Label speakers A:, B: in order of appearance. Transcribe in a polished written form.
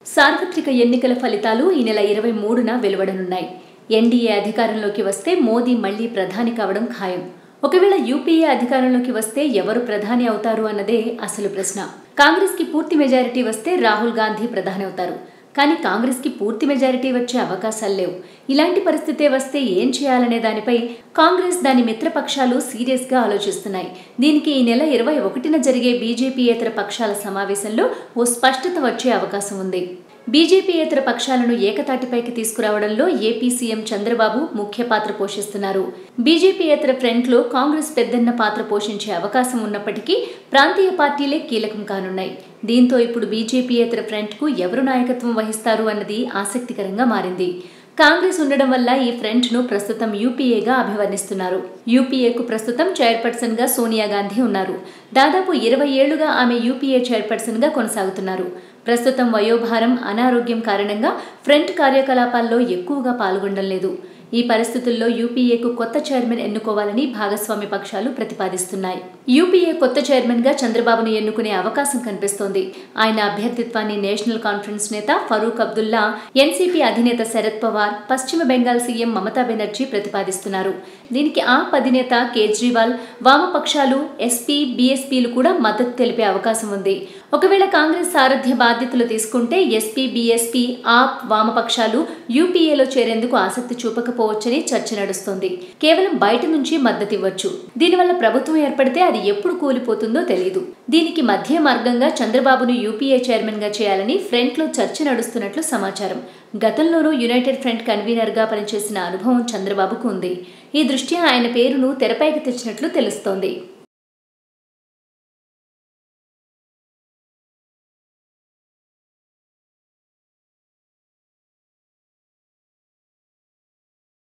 A: సార్వత్రిక ఎన్నికల ఫలితాలు ఈ నెల 23న వెలువడనున్నాయి. ఎన్డీఏ అధికారంలోకి వస్తే మోదీ మళ్లీ ప్రధాని కావడం ఖాయం. ఒకవేళ యూపీఏ అధికారంలోకి వస్తే ఎవరు ప్రధాని అవుతారు అన్నదే అసలు ప్రశ్న. కాంగ్రెస్కి పూర్తి మెజారిటీ వస్తే రాహుల్ గాంధీ ప్రధాని అవుతారు. కానీ కాంగ్రెస్కి పూర్తి మెజారిటీ వచ్చే అవకాశాలు లేవు. ఇలాంటి పరిస్థితే వస్తే ఏం చేయాలనే దానిపై కాంగ్రెస్ దాని మిత్రపక్షాలు సీరియస్గా ఆలోచిస్తున్నాయి. దీనికి ఈ నెల 21న జరిగే బీజేపీయేతర పక్షాల సమావేశంలో ఓ స్పష్టత వచ్చే అవకాశం ఉంది. బీజేపీయేతర పక్షాలను ఏకతాటిపైకి తీసుకురావడంలో ఏపీ సీఎం చంద్రబాబు ముఖ్య పాత్ర పోషిస్తున్నారు. బీజేపీయేతర ఫ్రంట్లో కాంగ్రెస్ పెద్దన్న పాత్ర పోషించే అవకాశం ఉన్నప్పటికీ ప్రాంతీయ పార్టీలే కీలకం కానున్నాయి. దీంతో ఇప్పుడు బీజేపీయేతర ఫ్రంట్కు ఎవరు నాయకత్వం వహిస్తారు అన్నది ఆసక్తికరంగా మారింది. కాంగ్రెస్ ఉండడం వల్ల ఈ ఫ్రంట్ను ప్రస్తుతం యూపీఏగా అభివర్ణిస్తున్నారు. యూపీఏకు ప్రస్తుతం చైర్పర్సన్గా సోనియా గాంధీ ఉన్నారు. దాదాపు 20 ఏళ్లుగా ఆమె యూపీఏ చైర్పర్సన్గా కొనసాగుతున్నారు. ప్రస్తుతం వయోభారం, అనారోగ్యం కారణంగా ఫ్రంట్ కార్యకలాపాల్లో ఎక్కువగా పాల్గొనడం లేదు. ఈ పరిస్థితుల్లో యూపీఏకు కొత్త చైర్మన్ ఎన్నుకోవాలని భాగస్వామ్య పక్షాలు ప్రతిపాదిస్తున్నాయి. యూపీఏ కొత్త చైర్మన్గా చంద్రబాబును ఎన్నుకునే అవకాశం కనిపిస్తోంది. ఆయన అభ్యర్థిత్వాన్ని నేషనల్ కాన్ఫరెన్స్ నేత ఫరూక్ అబ్దుల్లా, ఎన్సీపీ అధినేత శరద్ పవార్, పశ్చిమ బెంగాల్ సీఎం మమతా బెనర్జీ ప్రతిపాదిస్తున్నారు. దీనికి ఆప్ అధినేత కేజ్రీవాల్, వామపక్షాలు, ఎస్పీ, బీఎస్పీలు కూడా మద్దతు తెలిపే అవకాశం ఉంది. ఒకవేళ కాంగ్రెస్ సారథ్య బాధ్యతలు తీసుకుంటే ఎస్పీ, బీఎస్పీ, ఆప్, వామపక్షాలు యూపీఏలో చేరేందుకు ఆసక్తి చూపకపోవచ్చని చర్చ నడుస్తోంది. కేవలం బయట నుంచి మద్దతివ్వచ్చు. దీనివల్ల ప్రభుత్వం ఏర్పడితే అది ఎప్పుడు కూలిపోతుందో తెలియదు. దీనికి మధ్య మార్గంగా చంద్రబాబును యూపీఏ చైర్మన్ గా చేయాలని ఫ్రంట్లో చర్చ నడుస్తున్నట్లు సమాచారం. గతంలోనూ యునైటెడ్ ఫ్రంట్ కన్వీనర్గా పనిచేసిన అనుభవం చంద్రబాబుకు ఉంది. ఈ దృష్ట్యా ఆయన పేరును తెరపైకి తెచ్చినట్లు తెలుస్తోంది.